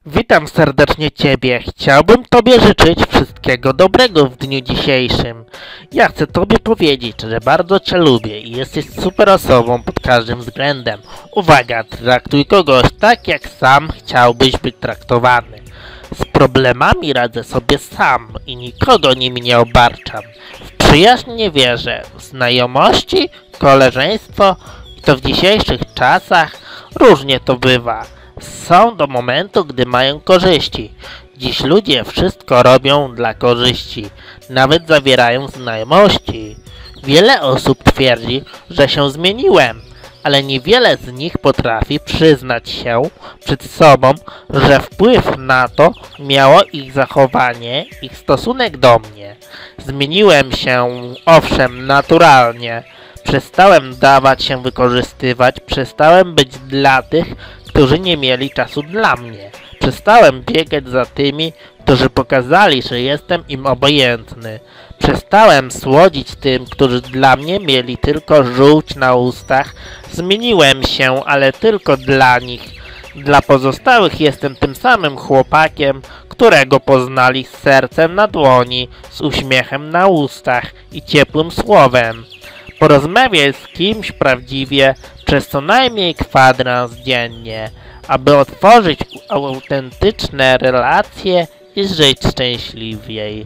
Witam serdecznie Ciebie. Chciałbym Tobie życzyć wszystkiego dobrego w dniu dzisiejszym. Ja chcę Tobie powiedzieć, że bardzo Cię lubię i jesteś super osobą pod każdym względem. Uwaga, traktuj kogoś tak, jak sam chciałbyś być traktowany. Z problemami radzę sobie sam i nikogo nimi nie obarczam. W przyjaźń nie wierzę, w znajomości, koleżeństwo i to w dzisiejszych czasach różnie to bywa. Są do momentu, gdy mają korzyści. Dziś ludzie wszystko robią dla korzyści. Nawet zawierają znajomości. Wiele osób twierdzi, że się zmieniłem, ale niewiele z nich potrafi przyznać się przed sobą, że wpływ na to miało ich zachowanie, ich stosunek do mnie. Zmieniłem się, owszem, naturalnie. Przestałem dawać się wykorzystywać, przestałem być dla tych, którzy nie mieli czasu dla mnie. Przestałem biegać za tymi, którzy pokazali, że jestem im obojętny. Przestałem słodzić tym, którzy dla mnie mieli tylko żółć na ustach. Zmieniłem się, ale tylko dla nich. Dla pozostałych jestem tym samym chłopakiem, którego poznali z sercem na dłoni, z uśmiechem na ustach i ciepłym słowem. Porozmawiaj z kimś prawdziwie przez co najmniej kwadrans dziennie, aby otworzyć autentyczne relacje i żyć szczęśliwiej.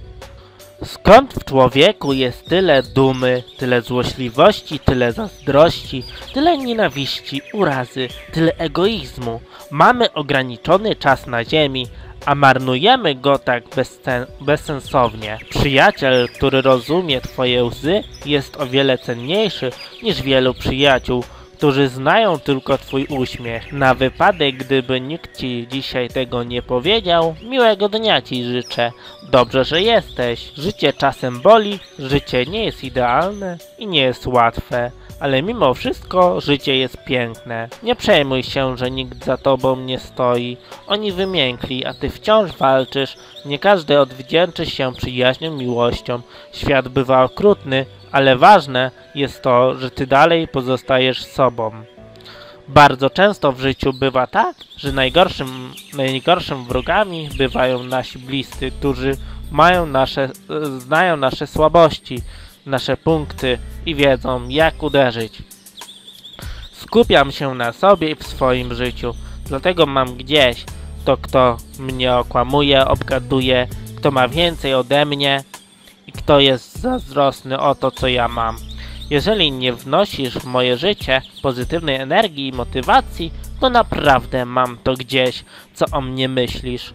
Skąd w człowieku jest tyle dumy, tyle złośliwości, tyle zazdrości, tyle nienawiści, urazy, tyle egoizmu? Mamy ograniczony czas na ziemi, a marnujemy go tak bezsensownie. Przyjaciel, który rozumie Twoje łzy, jest o wiele cenniejszy niż wielu przyjaciół, którzy znają tylko Twój uśmiech. Na wypadek, gdyby nikt Ci dzisiaj tego nie powiedział, miłego dnia Ci życzę. Dobrze, że jesteś. Życie czasem boli, życie nie jest idealne i nie jest łatwe. Ale mimo wszystko życie jest piękne. Nie przejmuj się, że nikt za tobą nie stoi. Oni wymiękli, a ty wciąż walczysz. Nie każdy odwdzięczy się przyjaźnią, miłością. Świat bywa okrutny, ale ważne jest to, że ty dalej pozostajesz sobą. Bardzo często w życiu bywa tak, że najgorszym wrogami bywają nasi bliscy, którzy znają nasze słabości, nasze punkty i wiedzą, jak uderzyć. Skupiam się na sobie i w swoim życiu, dlatego mam gdzieś to, kto mnie okłamuje, obgaduje, kto ma więcej ode mnie i kto jest zazdrosny o to, co ja mam. Jeżeli nie wnosisz w moje życie pozytywnej energii i motywacji, to naprawdę mam to gdzieś, co o mnie myślisz.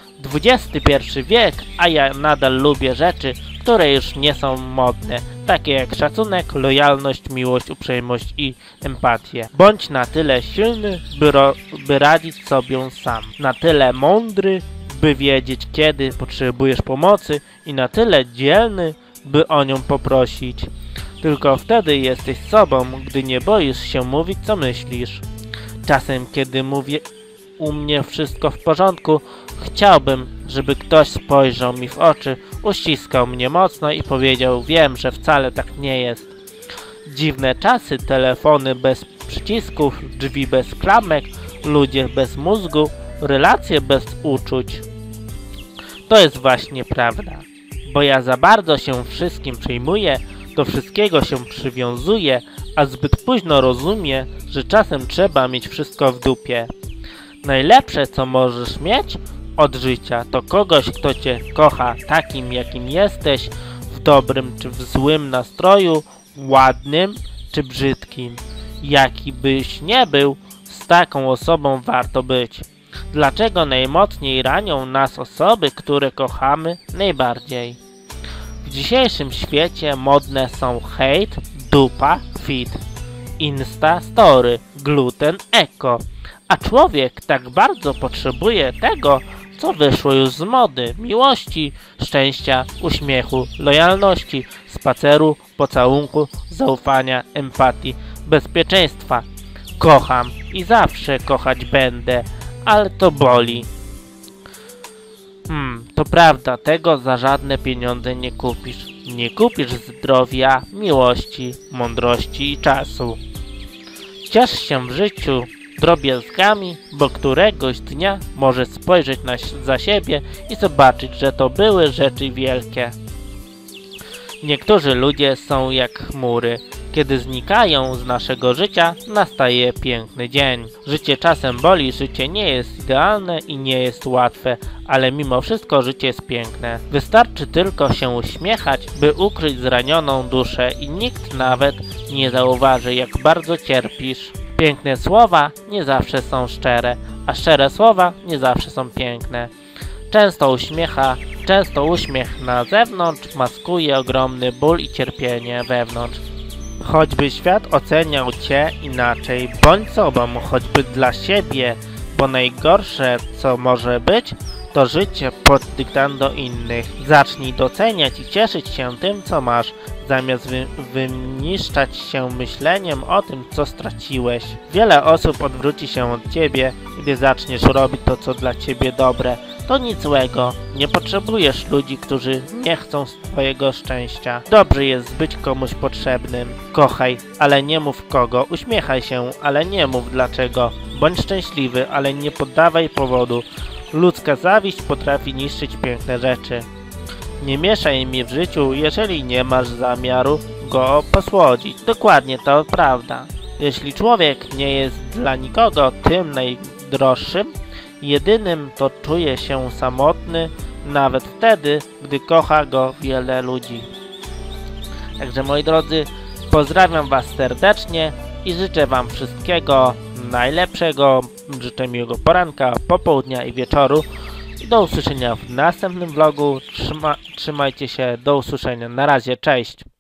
XXI wiek, a ja nadal lubię rzeczy, które już nie są modne, takie jak szacunek, lojalność, miłość, uprzejmość i empatię. Bądź na tyle silny, by radzić sobie sam, na tyle mądry, by wiedzieć, kiedy potrzebujesz pomocy i na tyle dzielny, by o nią poprosić. Tylko wtedy jesteś sobą, gdy nie boisz się mówić, co myślisz. Czasem, kiedy mówię u mnie wszystko w porządku, chciałbym, żeby ktoś spojrzał mi w oczy, uściskał mnie mocno i powiedział: wiem, że wcale tak nie jest. Dziwne czasy, telefony bez przycisków, drzwi bez klamek, ludzie bez mózgu, relacje bez uczuć. To jest właśnie prawda, bo ja za bardzo się wszystkim przejmuję, do wszystkiego się przywiązuję, a zbyt późno rozumiem, że czasem trzeba mieć wszystko w dupie. Najlepsze, co możesz mieć od życia, to kogoś, kto cię kocha takim, jakim jesteś, w dobrym czy w złym nastroju, ładnym czy brzydkim. Jaki byś nie był, z taką osobą warto być. Dlaczego najmocniej ranią nas osoby, które kochamy najbardziej? W dzisiejszym świecie modne są hejt, dupa, fit, insta story, gluten, eko. A człowiek tak bardzo potrzebuje tego, co wyszło już z mody: miłości, szczęścia, uśmiechu, lojalności, spaceru, pocałunku, zaufania, empatii, bezpieczeństwa. Kocham i zawsze kochać będę, ale to boli. To prawda, tego za żadne pieniądze nie kupisz. Nie kupisz zdrowia, miłości, mądrości i czasu. Ciesz się w życiu drobiazgami, bo któregoś dnia może spojrzeć za siebie i zobaczyć, że to były rzeczy wielkie. Niektórzy ludzie są jak chmury. Kiedy znikają z naszego życia, nastaje piękny dzień. Życie czasem boli, życie nie jest idealne i nie jest łatwe, ale mimo wszystko życie jest piękne. Wystarczy tylko się uśmiechać, by ukryć zranioną duszę i nikt nawet nie zauważy, jak bardzo cierpisz. Piękne słowa nie zawsze są szczere, a szczere słowa nie zawsze są piękne. Często uśmiech na zewnątrz maskuje ogromny ból i cierpienie wewnątrz. Choćby świat oceniał cię inaczej, bądź sobą, choćby dla siebie, bo najgorsze, co może być, to życie pod dyktando innych. Zacznij doceniać i cieszyć się tym, co masz, zamiast wyniszczać się myśleniem o tym, co straciłeś. Wiele osób odwróci się od ciebie, gdy zaczniesz robić to, co dla ciebie dobre. To nic złego. Nie potrzebujesz ludzi, którzy nie chcą twojego szczęścia. Dobrze jest być komuś potrzebnym. Kochaj, ale nie mów kogo. Uśmiechaj się, ale nie mów dlaczego. Bądź szczęśliwy, ale nie poddawaj powodu. Ludzka zawiść potrafi niszczyć piękne rzeczy. Nie mieszaj mi w życiu, jeżeli nie masz zamiaru go posłodzić. Dokładnie to prawda. Jeśli człowiek nie jest dla nikogo tym najdroższym, jedynym, to czuje się samotny, nawet wtedy, gdy kocha go wiele ludzi. Także moi drodzy, pozdrawiam was serdecznie i życzę wam wszystkiego najlepszego. Życzę miłego poranka, popołudnia i wieczoru. I do usłyszenia w następnym vlogu. Trzymajcie się, do usłyszenia. Na razie, cześć!